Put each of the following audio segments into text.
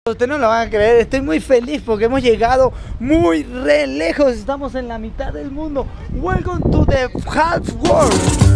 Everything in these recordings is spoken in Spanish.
Ustedes no lo van a creer, estoy muy feliz porque hemos llegado muy re lejos. Estamos en la mitad del mundo. Welcome to the half world.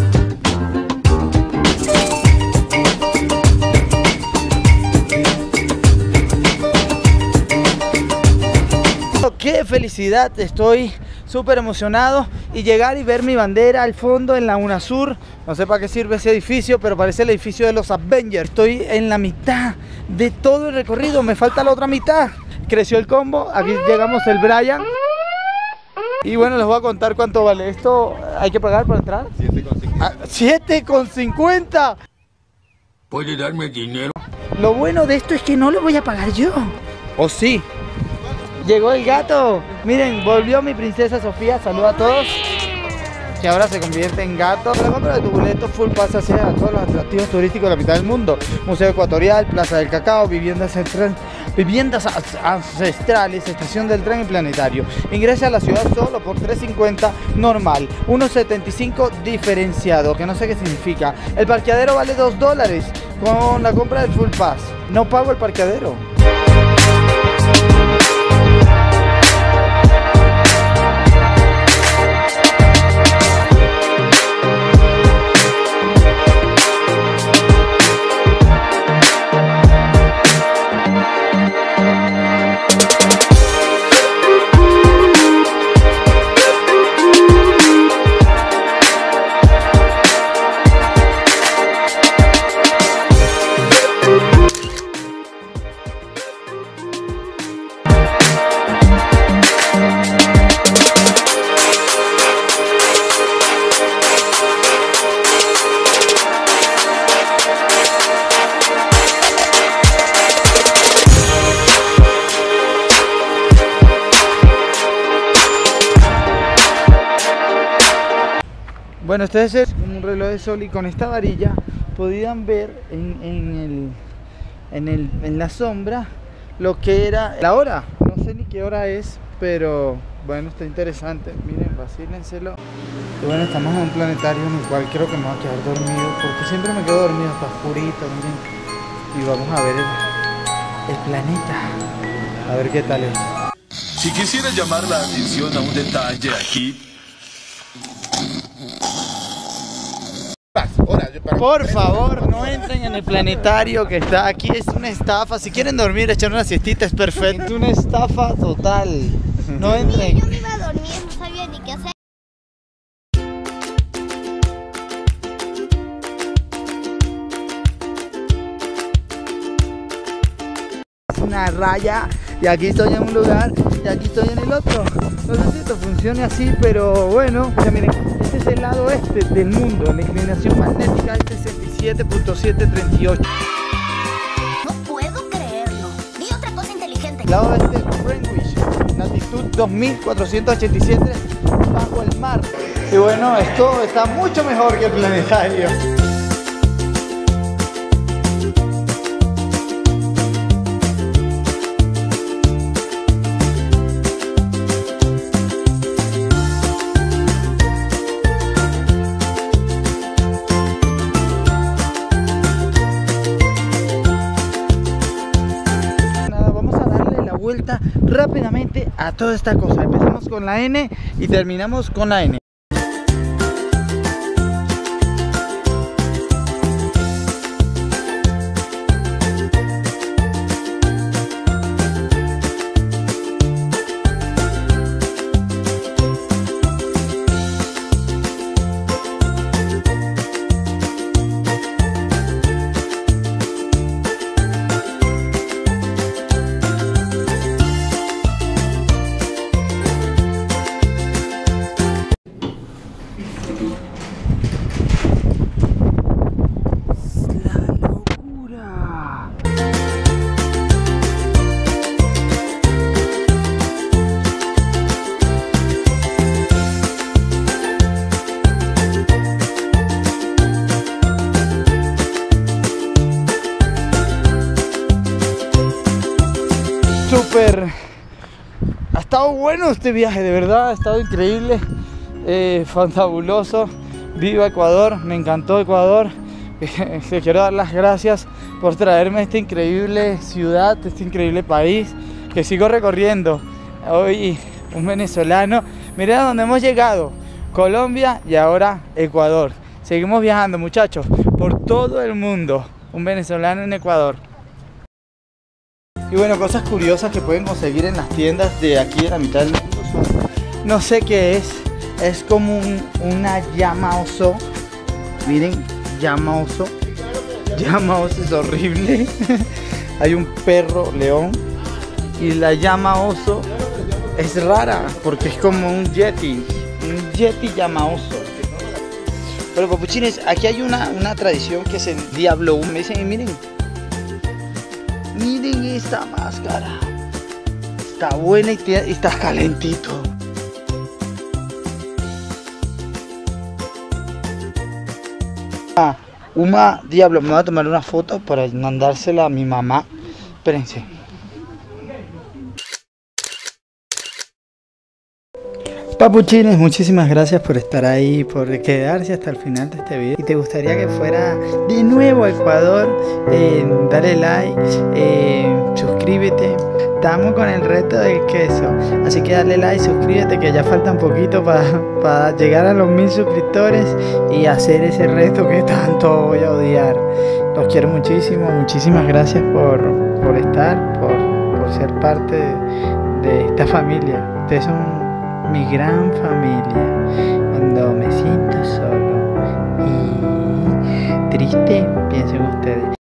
¡Qué felicidad! Estoy súper emocionado y llegar y ver mi bandera al fondo en la UNASUR. No sé para qué sirve ese edificio, pero parece el edificio de los Avengers. Estoy en la mitad de todo el recorrido, me falta la otra mitad. Creció el combo, aquí llegamos el Brian. Y bueno, les voy a contar cuánto vale esto. ¿Hay que pagar para entrar? 7,50. 7,50. ¿Puede darme dinero? Lo bueno de esto es que no lo voy a pagar yo. ¿O sí? Llegó el gato. Miren, volvió mi princesa Sofía. Saluda a todos. Que ahora se convierte en gato. La compra de tu boleto Full Pass accede a todos los atractivos turísticos de la mitad del mundo. Museo Ecuatorial, Plaza del Cacao, viviendas ancestrales, estación del tren y planetario. Ingresa a la ciudad solo por $3.50 normal, 1.75 diferenciado, que no sé qué significa. El parqueadero vale $2 con la compra del Full Pass. No pago el parqueadero. Bueno, este es un reloj de sol y con esta varilla podían ver en la sombra lo que era la hora. No sé ni qué hora es, pero bueno, está interesante. Miren, vacílenselo. Y bueno, estamos en un planetario en el cual creo que me voy a quedar dormido, porque siempre me quedo dormido, está oscurito, miren. Y vamos a ver el planeta, a ver qué tal es. Si quisiera llamar la atención a un detalle aquí. Por favor, no entren en el planetario que está aquí, es una estafa. Si quieren dormir, echar una siestita es perfecto. Es una estafa total. No entren. Yo me iba a dormir, no sabía ni qué hacer. Una raya y aquí estoy en un lugar y aquí estoy en el otro. No sé si esto funcione así, pero bueno, ya miren, este es el lado este del mundo. La inclinación magnética es 67.738. No puedo creerlo. Di otra cosa inteligente. El lado este es Greenwich, latitud 2487 bajo el mar. Y bueno, esto está mucho mejor que el planetario. Vuelta rápidamente a toda esta cosa. Empezamos con la N y terminamos con la N. súper... Ha estado bueno este viaje, de verdad, ha estado increíble, fantabuloso. Viva Ecuador, me encantó Ecuador. Te quiero dar las gracias por traerme a esta increíble ciudad, este increíble país que sigo recorriendo. Hoy un venezolano, mirá a dónde hemos llegado, Colombia y ahora Ecuador. Seguimos viajando, muchachos, por todo el mundo. Un venezolano en Ecuador. Y bueno, cosas curiosas que pueden conseguir en las tiendas de aquí de la mitad del mundo son, no sé qué es como una llama oso. Miren, llama oso. Llama oso es horrible. Hay un perro león y la llama oso es rara porque es como un yeti llama oso. Pero papuchines, aquí hay una tradición que es el Diablo 1. Me dicen, miren esta máscara, está buena y está calentito. Uma Diablo, me voy a tomar una foto para mandársela a mi mamá. Espérense. Papuchines, muchísimas gracias por estar ahí, por quedarse hasta el final de este video. Si te gustaría que fuera de nuevo a Ecuador, dale like, suscríbete. Estamos con el reto del queso, así que dale like, suscríbete, que ya falta un poquito para llegar a los 1000 suscriptores y hacer ese reto que tanto voy a odiar. Los quiero muchísimo, muchísimas gracias por estar, por ser parte de esta familia. Ustedes son mi gran familia. Cuando me siento solo y triste, pienso en ustedes.